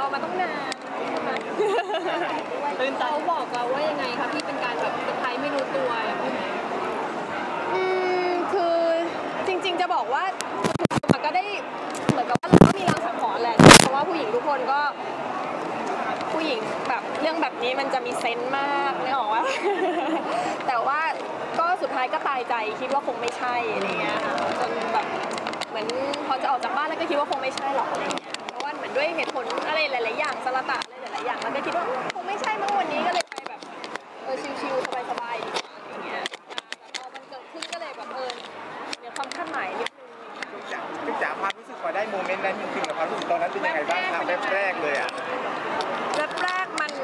อมาต้องนานเขาบอกเราว่ายังไงคะพี่เป็นการแบบเซอร์ไพรส์ไม่รู้ตัวคือจริงๆจะบอกว่ามันก็ได้เหมือนกับว่าเราก็มีรางสังหรณ์แหละเพราะว่าผู้หญิงทุกคนก็ผู้หญิงแบบเรื่องแบบนี้มันจะมีเซนส์มากนึกออกว่าแต่ว่าก็สุดท้ายก็ตายใจคิดว่าคงไม่ใช่อะไรเงี้ยจนแบบเหมือนพอจะออกจากบ้านแล้วก็คิดว่าคงไม่ใช่หรอกอะไรเงี้ยเพราะว่าเหมือนด้วยเหตุผลอะไรหลายๆอย่างสละตะอะไรหลายๆอย่างแล้วก็คิดว่าคงไม่ใช่เมื่อวันนี้ก็เลยไปแบบชิลๆสบายๆอย่างเงี้ยแต่พอมันเกิดขึ้นก็เลยแบบเนี่ยความคาดหมายนิดนึงพี่จ๋าความรู้สึกพอได้โมเมนต์นั้นจริงๆกับความรู้สึกตอนนั้นเป็นยังไงบ้างครับแรกเลยอ่ะแรกมัน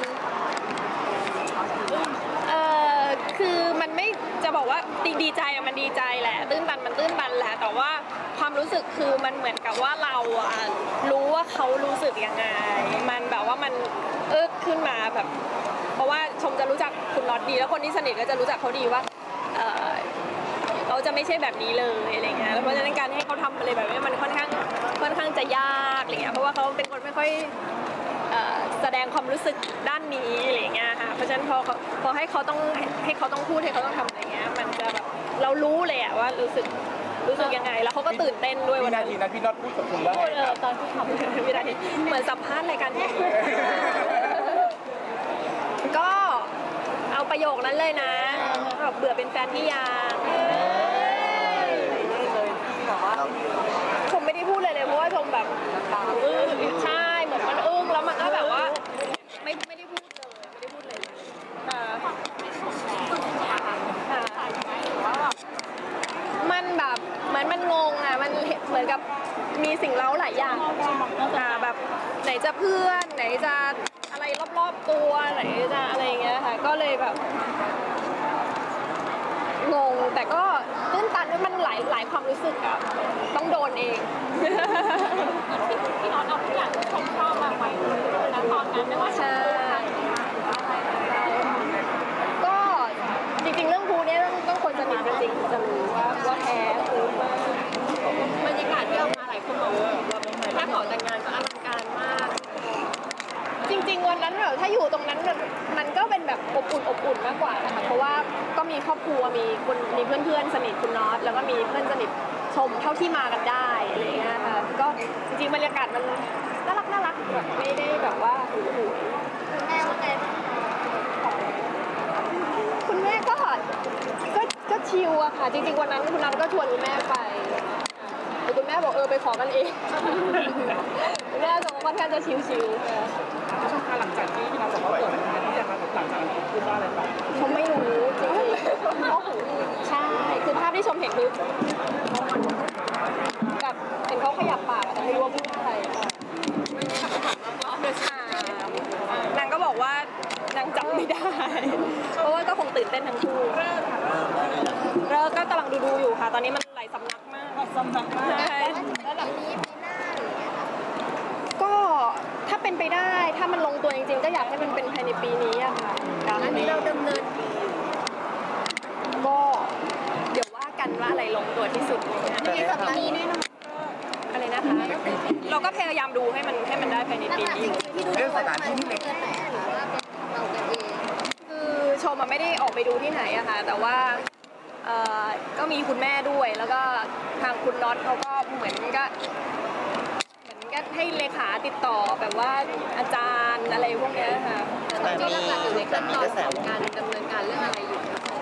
คือมันไม่จะบอกว่าดีใจมันดีใจแหละตื้นตันมันตื้นตันแหละแต่ว่าความรู้สึกคือมันเหมือนกับว่าเรารู้ว่าเขารู้สึกยังไงมันแบบว่ามันขึ้นมาแบบเพราะว่าชมจะรู้จักคุณน็อตดีแล้วคนที่สนิทก็จะรู้จักเขาดีว่าเขาจะไม่ใช่แบบนี้เลยอะไรเงี้ยเพราะฉะนั้นการให้เขาทำอะไรแบบนี้มันค่อนข้างจะยากอะไรเงี้ยเพราะว่าเขาเป็นคนไม่ค่อยแสดงความรู้สึกด้านนี้อะไรเงี้ยค่ะเพราะฉะนั้นพอให้เขาต้องพูดให้เขาต้องทำอะไรเงี้ยมันจะแบบเรารู้เลยอะว่ารู้สึกยังไงแล้วเขาก็ตื่นเต้นด้วยวันนั้นพี่น็อตพูดกับคุณว่าตอนที่ทำวินาทีเหมือนสัมภาษณ์รายการนี้ก็เอาประโยคนั้นเลยนะเบื่อเป็นแฟนพี่ยางชมไม่ได้พูดเลยเพราะว่าชมแบบใช่เหมือนมันอึ้งแล้วมันก็แบบว่าไม่ได้พูดเลยมันแบบเหมือนมันงงอ่ะมันเหมือนกับมีสิ่งเร้าหลายอย่างแบบไหนจะเพื่อนไหนจะอะไรรอบๆตัวไหนจะอะไรเงี้ยค่ะก็เลยแบบงงแต่ก็ตื้นตันมันหลายความรู้สึกอะต้องโดนเองพี่น้องเอาทุกอย่างชมชอบมาไว้นะตอนนั้นไม่ว่าใช่ก็จริงๆเรื่องภูเนี่ยต้องคนสนิทจริงๆจะรู้ว่าแท้ภูมากบรรยากาศที่ออกมาหลายคนบอกว่าถ้าขอแต่งงานก็อลังการมากจริงๆวันนั้นถ้าอยู่ตรงนั้นมันก็เป็นแบบอบอุ่นมากกว่านะคะเพราะว่าก็มีครอบครัวมีเพื่อนสนิทคุณน็อตแล้วก็มีเพื่อนสนิทชมเท่าที่มากันได้อะไรเงี้ยค่ะก็จริงๆบรรยากาศมันน่ารักแบบไม่ได้แบบว่าคุณแม่ว่าไงคุณแม่ก็ชิลอะค่ะจริงๆวันนั้นคุณน็อตก็ชวนคุณแม่ไปแต่คุณแม่บอกไปขอกันเองคุณแม่ส่งค่อนข้างจะชิลๆช่วงหลังจากที่เราบอกว่าเปิดงานที่จะมาหลังจากนั้นพูดว่าอะไรบ้างชมไม่รู้จริงใช่คือภาพที่ชมเห็นคือแบบเห็นเขาขยับปากแต่ไม่รู้ว่าพูดอะไรนางก็บอกว่านางจำไม่ได้เพราะว่าก็คงตื่นเต้นทั้งคู่ก็กำลังดูอยู่ค่ะตอนนี้มันหลายสำนักมากระดับนี้ปีหน้าก็ถ้าเป็นไปได้ถ้ามันลงตัวจริงๆก็อยากให้มันเป็นภายในปีนี้อะค่ะอันนี้เราดำเนินก็เดี๋ยวว่ากันว่าอะไรลงตัวที่สุดในสัปดาห์นี้แน่นอนอะไรนะคะเราก็พยายามดูให้มันได้ภายในปีนี้เรื่องสถานที่ที่เล็กคือชมไม่ได้ออกไปดูที่ไหนอะค่ะแต่ว่าก็มีคุณแม่ด้วยแล้วก็ทางคุณน็อตเขาก็เหมือนก็ให้เลขาติดต่อแบบว่าอาจารย์อะไรพวกนี้ค่ะที่หลักๆอยู่ในขั้นตอนของการดำเนินการเรื่องอะไรอยู่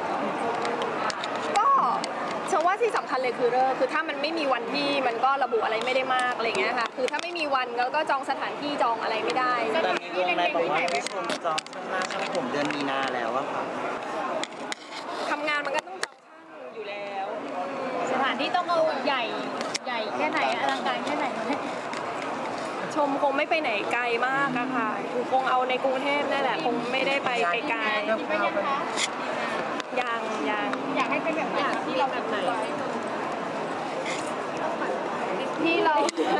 ก็เชื่อว่าที่สำคัญเลยคือถ้ามันไม่มีวันที่มันก็ระบุอะไรไม่ได้มากอะไรเงี้ยค่ะคือถ้าไม่มีวันแล้วก็จองสถานที่จองอะไรไม่ได้แต่มีวงในบอกว่าพี่ชมจะจองช่างหน้าช่างผมเดือนมีนาแล้วอะค่ะทำงานมันก็ต้องจองช่างอยู่แล้วสถานที่ต้องเอาใหญ่แค่ไหนอลังการแค่ไหนชมคงไม่ไปไหนไกลมากอะค่ะคงเอาในกรุงเทพนั่นแหละคงไม่ได้ไปไกลๆยังอยากให้เป็นแบบที่เราแบบไหนที่เรา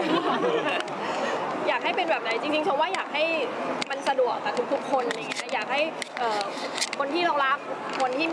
อยากให้เป็นแบบไหนจริงๆชมว่าอยากให้มันสะดวกกับทุกๆคนอะไรเงี้ยอยากให้คนที่เรารักคนที่มีความหมาย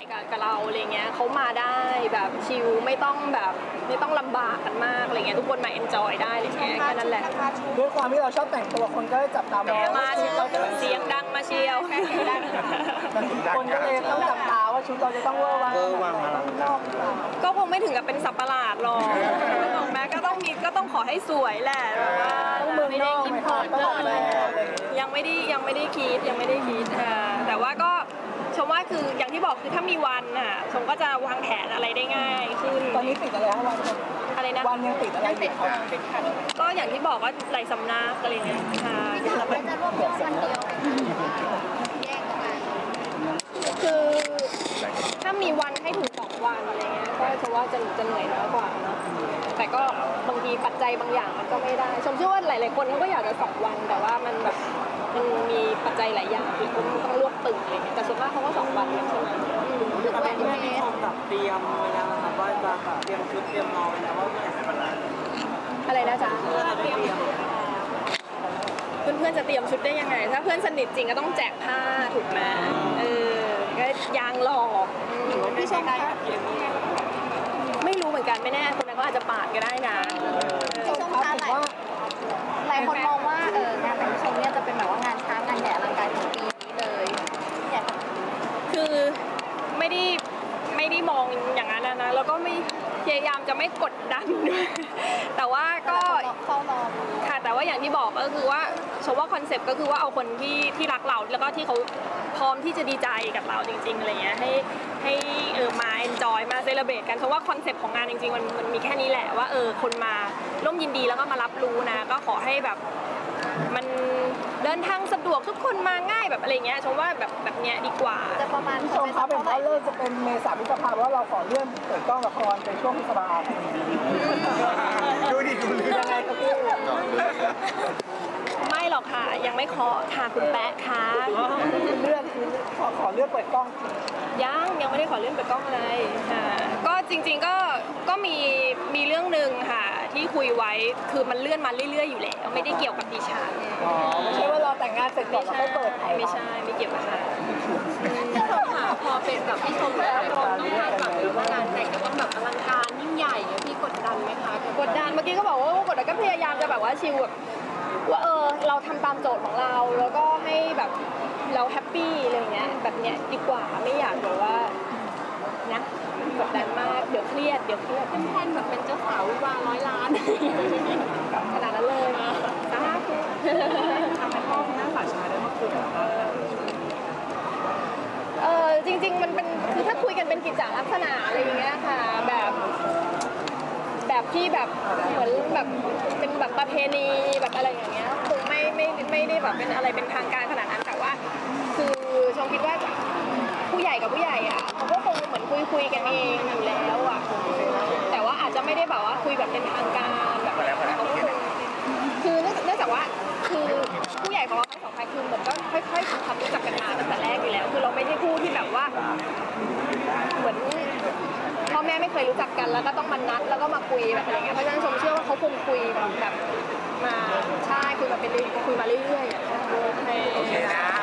กับเราอะไรเงี้ยเขามาได้แบบชิลไม่ต้องลำบากกันมากอะไรเงี้ยทุกคนมาเอนจอยได้อะไรเงี้ยแค่นั้นแหละด้วยความที่เราชอบแต่งตัวคนก็จับตามองมาเชียวเสียงดังมาเชียวคนก็เลยต้องจับตาว่าชุดเราจะต้องเวอร์วังเวอร์วังอะไรนอกหรือเปล่าก็คงไม่ถึงกับเป็นสับประหลาดหรอกแม้ก็ต้องขอให้สวยแหละแบบว่าต้องเมืองนอกไหมคะต้องออกแบบอะไรอย่างเงี้ยยังไม่ได้คิดค่ะแต่ว่าก็ชมว่าคืออย่างที่บอกคือถ้ามีวันน่ะชมก็จะวางแผนอะไรได้ง่ายขึ้นตอนนี้ติดอะไรคะวันอะไรนะวันยังติดอะไรติดครับก็อย่างที่บอกว่าหลายสำนักอะไรเงี้ยค่ะไม่จะรวบรวมวันเดียวแยกกันคือถ้ามีวันให้ถึง2 วันอะไรเงี้ยก็ชมว่าจะเหนื่อยน้อยกว่าเนาะแต่ก็บางทีปัจจัยบางอย่างมันก็ไม่ได้ชมเชื่อว่าหลายๆคนเขาก็อยากจะ2 วันแต่ว่ามันแบบมันมีปัจจัยหลายอย่างที่คุณต้องรวบตึงอะไรเงี้ยแต่ส่วนมากเขาก็2 วันกันใช่ไหมถึงวันแม่นี้พี่ชมแบบเตรียมไว้แล้วนะครับว่าจะเตรียมชุดเตรียมนอนไว้แล้วว่าเมื่อไหร่จะมาอะไรนะจ๊ะเพื่อจะได้เตรียมเพื่อนๆจะเตรียมชุดได้ยังไง ถ้าเพื่อนสนิทจริงก็ต้องแจกผ้าถูกไหมก็ยางหลอกพี่ชมคะไม่รู้เหมือนกันไม่แน่คนนั้นก็อาจจะปาดก็ได้นะพี่ชมคะหลายคนมองว่างานแต่งพี่ชมเนี่ยจะเป็นแบบว่างานช้างานใหญ่อลังการของปีนี้เลยอยากคือไม่ได้มองอย่างนั้นนะแล้วก็ไม่พยายามจะไม่กดดันด้วยแต่ว่าก็เข้ารอค่ะแต่ว่าอย่างที่บอกก็คือว่าชมว่าคอนเซปต์ก็คือว่าเอาคนที่รักเราแล้วก็ที่เขาพร้อมที่จะดีใจกับเราจริงๆอะไรเงี้ยให้มาเอนจอยมาเซเลบรตกันชมว่าคอนเซปต์ของงานจริงๆมันมีแค่นี้แหละว่าคนมาร่วมยินดีแล้วก็มารับรู้นะก็ขอให้แบบมันเดินทางสะดวกทุกคนมาง่ายแบบอะไรเงี้ยชมว่าแบบเนี้ยดีกว่าจะประมาณพี่ชมครับเป็นเพราะเลิกจะเป็นเมษาพฤษภาเพราะเราขอเลื่อนเปิดกล้องละครไปช่วงพฤษภาดูดิดูเรื่องยังไงครับพี่ไม่หรอกค่ะยังไม่เคาะค่ะคุณแป๊ะค่ะเลื่อนคือขอเลื่อนเปิดกล้องจริงยังไม่ได้ขอเลื่อนเปิดกล้องอะไรค่ะก็จริงๆก็มีเรื่องหนึ่งค่ะที่คุยไว้คือมันเลื่อนมาเรื่อยๆอยู่แล้วไม่ได้เกี่ยวกับดิฉันอ๋อไม่ใช่ว่าเราแต่งงานเสร็จก่อนไม่เราใช่ค่อยเปิดถ่ายไม่ใช่ไม่เกี่ยวกับฉันค่ะพอเป็นแบบพี่ชมแล้วต้องคาดหวังว่างานแต่งจะต้องแบบอลังการยิ่งใหญ่พี่กดดันไหมคะกดดันเมื่อกี้ก็บอกว่ากดดันก็พยายามจะแบบว่าชิลแบบว่าเราทำตามโจทย์ของเราแล้วก็ให้แบบเราแฮปปี้อะไรอย่างเงี้ยแบบเนี้ยดีกว่าไม่อยากแบบว่านะกดดันมากเดี๋ยวเครียดแทนแบบเป็นเจ้าสาววิวา100 ล้านขนาดนั้นเลยสาธุทำให้พ่อคุณแม่ฝ่ายชายได้มาคุยกับเราจริงๆมันเป็นคือถ้าคุยกันเป็นกิจจลักษณะอะไรอย่างเงี้ยค่ะแบบที่แบบเหมือนแบบเป็นแบบประเพณีแบบอะไรอย่างเงี้ยคงไม่ได้แบบเป็นอะไรเป็นทางการขนาดนั้นแต่ว่าคือชมคิดว่าผู้ใหญ่กับผู้ใหญ่อ่ะเขาก็คงเหมือนคุยกันเองอยู่แล้วอ่ะแต่ว่าอาจจะไม่ได้แบบว่าคุยแบบเป็นทางการแบบเขาก็คงคือเนื่องจากว่าคือผู้ใหญ่ของเราทั้งสองฝ่ายคือเหมือนก็ค่อยๆทำความรู้จักกันมาตั้งแต่แรกอยู่แล้วคือเราไม่ได้พูดที่แบบว่าเหมือนพ่อแม่ไม่เคยรู้จักกันแล้วก็ต้องมานัดแล้วก็มาคุยแบบอะไรเงี้ยเพราะฉะนั้นชมเชื่อว่าเขาคงคุยแบบมาใช่คุยมาเป็นคุยมาเรื่อยๆโอเคนะ